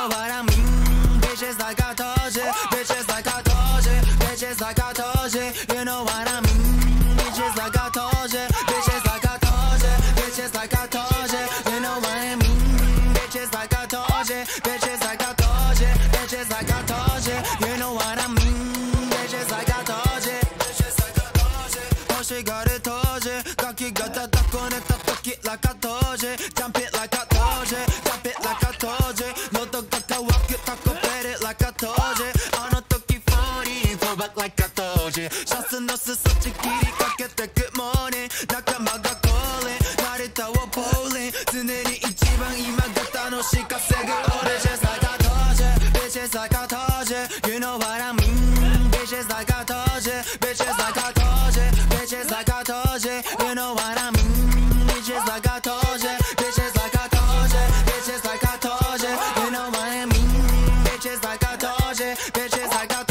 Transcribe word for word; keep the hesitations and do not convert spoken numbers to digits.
know what I mean. Bitches like I told you, bitches like I told you, bitches like I told you, you know what I mean. Bitches like I told you, bitches like I told you, bitches like I told you, you know what I mean. Bitches like I told you, bitches like I told you, bitches like I told you, you know what I mean. Bitches like I told you, bitches like I told you. 혹시 가를 told you, 각기가 다 닦고는 다 fuck it like I told you, jump it like I told you, jump it like I told you. 너도 같아 walk it, talk about it like I told you. 안 어떻게 forty, fall back like I told you. 샷스 너스 서치 길이 깎였다 good morning. 낙하마가 calling, 나를 타워 bowling. 드늘이 이 지방 이만 갖다 놓으실 값색을 오래. Bitches like I told you, bitches like I told you, you know what I mean. Bitches like I told you, bitches like I told you, bitches like I told you, you know what I mean. Bitches like I told you, bitches like I told you, bitches like I told you, you know what I mean. Bitches like I told you, bitches like I